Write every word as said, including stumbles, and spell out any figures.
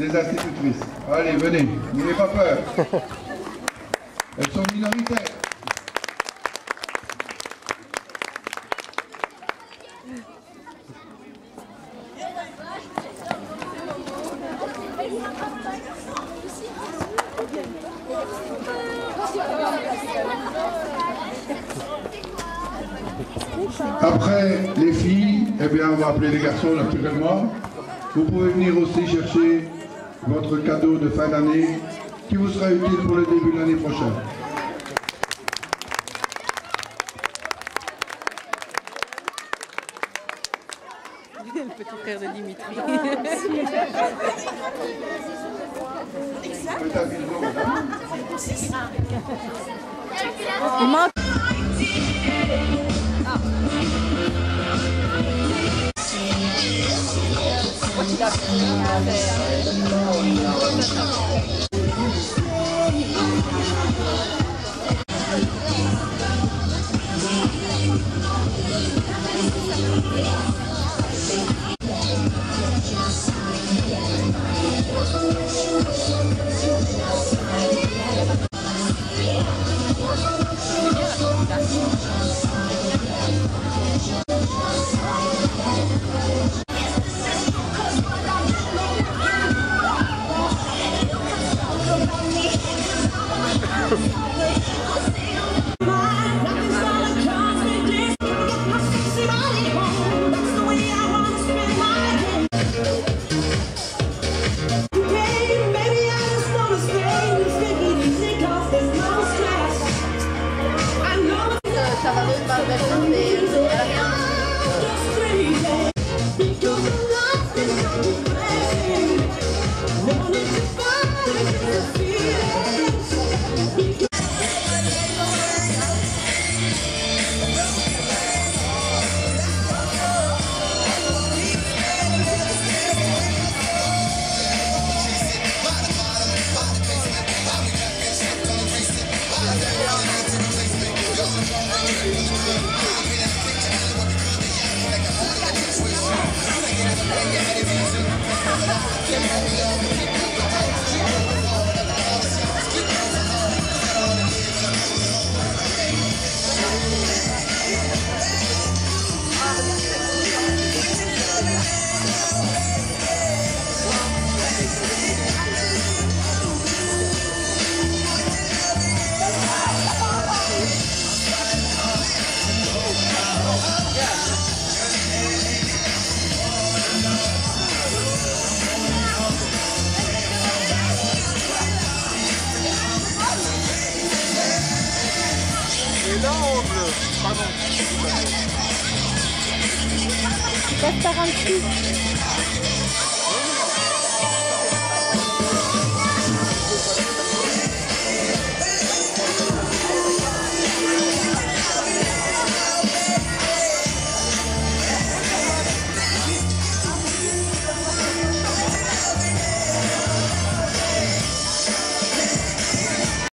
des institutrices. Allez, venez, n'ayez pas peur. Elles sont minoritaires. Après les filles, eh bien on va appeler les garçons naturellement. Vous pouvez venir aussi chercher votre cadeau de fin d'année qui vous sera utile pour le début de l'année prochaine. Le petit frère de Dimitri. Il manque. Ça va même pas faire mais Pardon. Restaurant